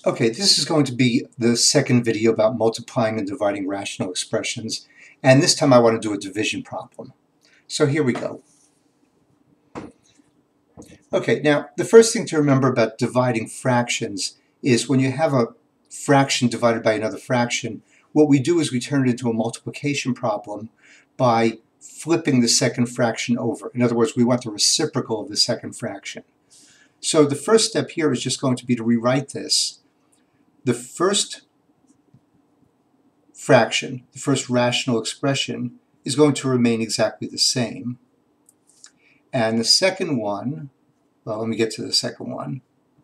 Okay, this is going to be the second video about multiplying and dividing rational expressions, and this time I want to do a division problem. So here we go. Okay, now the first thing to remember about dividing fractions is when you have a fraction divided by another fraction, what we do is we turn it into a multiplication problem by flipping the second fraction over. In other words, we want the reciprocal of the second fraction. So the first step here is just going to be to rewrite this. The first fraction, the first rational expression, is going to remain exactly the same. And the second one, well, let me get to the second one.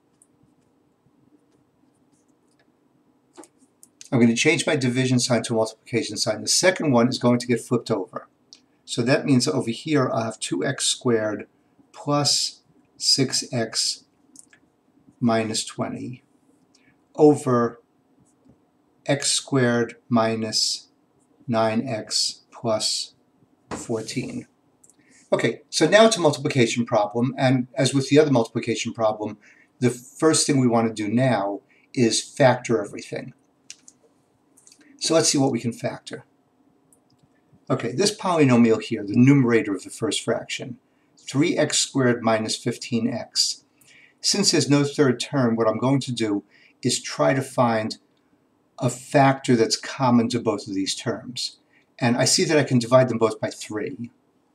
I'm going to change my division sign to a multiplication sign. The second one is going to get flipped over. So that means over here I'll have 2x squared plus 6x minus 20 over x squared minus 9x plus 14. Okay, so now it's a multiplication problem, and as with the other multiplication problem, the first thing we want to do now is factor everything. So let's see what we can factor. Okay, this polynomial here, the numerator of the first fraction, 3x squared minus 15x. Since there's no third term, what I'm going to do is try to find a factor that's common to both of these terms. And I see that I can divide them both by 3.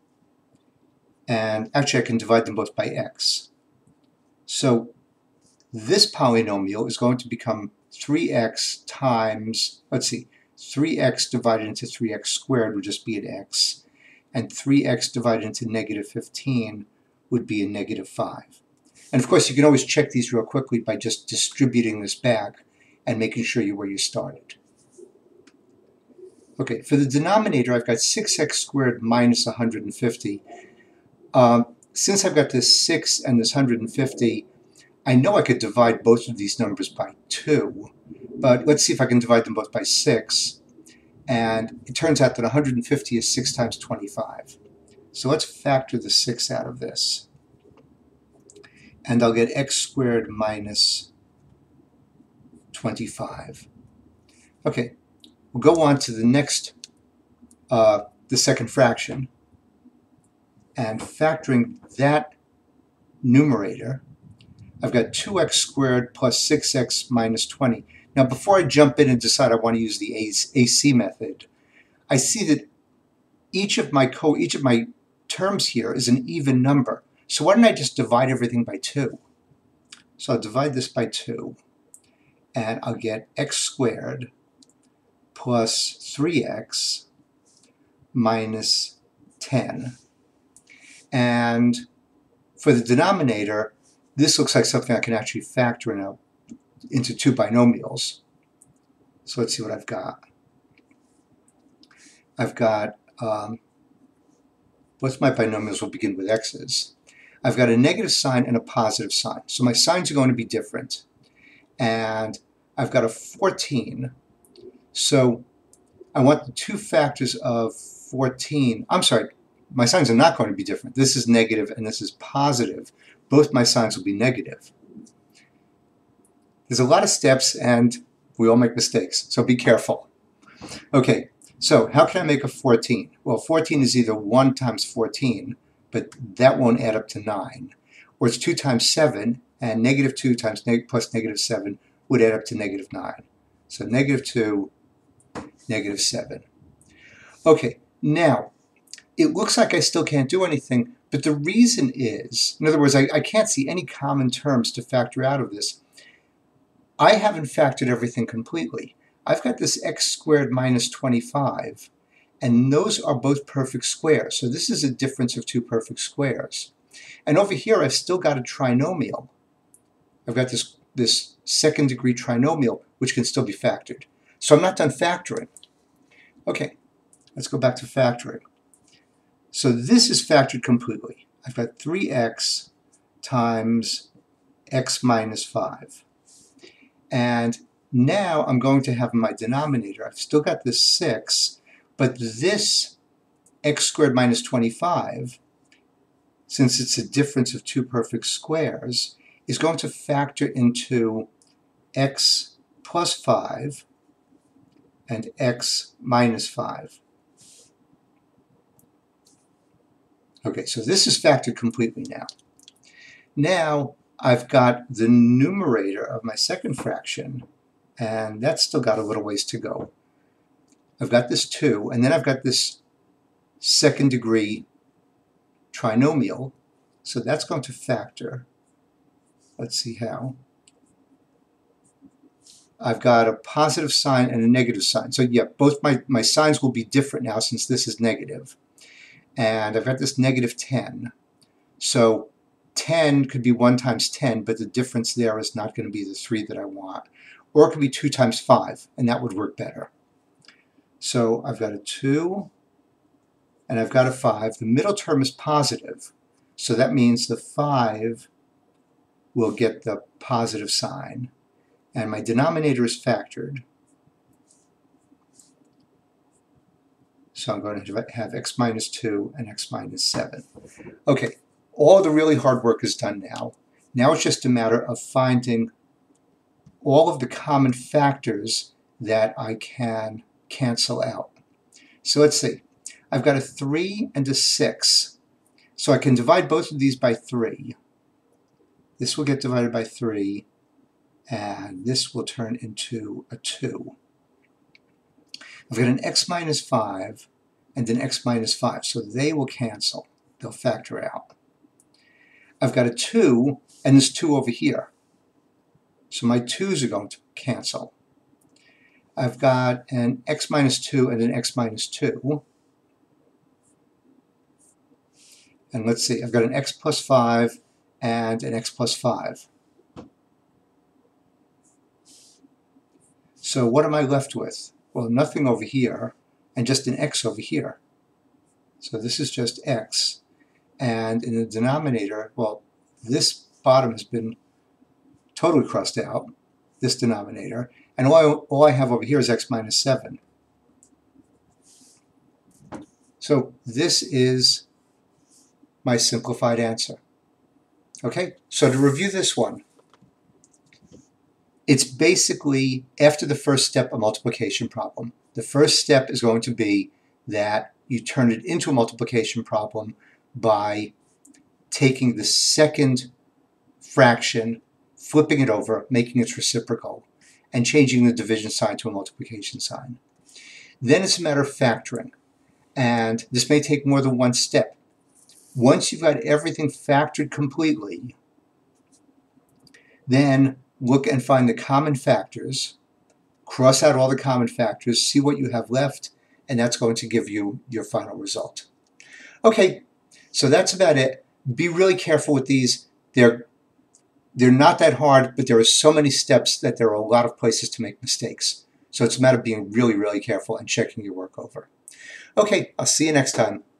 And actually I can divide them both by x. So this polynomial is going to become 3x times, let's see, 3x divided into 3x squared would just be an x. And 3x divided into negative 15 would be a negative 5. And of course, you can always check these real quickly by just distributing this back and making sure you're where you started. Okay, for the denominator, I've got 6x squared minus 150. Since I've got this 6 and this 150, I know I could divide both of these numbers by 2. But let's see if I can divide them both by 6. And it turns out that 150 is 6 times 25. So let's factor the 6 out of this. And I'll get x squared minus 25. Okay, we'll go on to the next, the second fraction. And factoring that numerator, I've got 2x squared plus 6x minus 20. Now before I jump in and decide I want to use the AC method, I see that each of my terms here is an even number. So why don't I just divide everything by 2? So I'll divide this by 2, and I'll get x squared plus 3x minus 10. And for the denominator, this looks like something I can actually factor into two binomials. So let's see what I've got. I've got, what's my binomials will begin with x's. I've got a negative sign and a positive sign. So my signs are going to be different. And I've got a 14. So I want the two factors of 14. I'm sorry, my signs are not going to be different. This is negative and this is positive. Both my signs will be negative. There's a lot of steps and we all make mistakes, so be careful. Okay, so how can I make a 14? Well, 14 is either 1 times 14, but that won't add up to 9. Or it's 2 times 7, and negative 2 times plus negative 7 would add up to negative 9. So negative 2, negative 7. Okay, now, it looks like I still can't do anything, but the reason is, in other words, I can't see any common terms to factor out of this. I haven't factored everything completely. I've got this x squared minus 25, and those are both perfect squares. So this is a difference of two perfect squares. And over here, I've still got a trinomial. I've got this second degree trinomial, which can still be factored. So I'm not done factoring. Okay, let's go back to factoring. So this is factored completely. I've got 3x times x minus 5. And now I'm going to have in my denominator, I've still got this 6, but this x squared minus 25, since it's a difference of two perfect squares, is going to factor into x plus 5 and x minus 5. Okay, so this is factored completely now. Now I've got the numerator of my second fraction, and that's still got a little ways to go. I've got this 2, and then I've got this second degree trinomial, so that's going to factor. Let's see how. I've got a positive sign and a negative sign. So yeah, both my signs will be different now since this is negative. And I've got this negative 10. So 10 could be 1 times 10, but the difference there is not going to be the 3 that I want. Or it could be 2 times 5, and that would work better. So I've got a 2, and I've got a 5. The middle term is positive, so that means the 5 will get the positive sign. And my denominator is factored. So I'm going to have x minus 2 and x minus 7. Okay, all the really hard work is done now. Now it's just a matter of finding all of the common factors that I can cancel out. So let's see. I've got a 3 and a 6. So I can divide both of these by 3. This will get divided by 3. And this will turn into a 2. I've got an x minus 5 and an x minus 5, so they will cancel. They'll factor out. I've got a 2 and this 2 over here. So my 2's are going to cancel. I've got an x minus 2 and an x minus 2. And let's see, I've got an x plus 5 and an x plus 5. So what am I left with? Well, nothing over here, and just an x over here. So this is just x. And in the denominator, well, this bottom has been totally crossed out, this denominator, and all I have over here is x minus 7. So this is my simplified answer. Okay, so to review this one, it's basically, after the first step, a multiplication problem. The first step is going to be that you turn it into a multiplication problem by taking the second fraction, flipping it over, making its reciprocal, and changing the division sign to a multiplication sign. Then it's a matter of factoring, and this may take more than one step. Once you've got everything factored completely, then look and find the common factors, cross out all the common factors, see what you have left, and that's going to give you your final result. Okay, so that's about it. Be really careful with these. They're not that hard, but there are so many steps that there are a lot of places to make mistakes. So it's a matter of being really, really careful and checking your work over. Okay, I'll see you next time.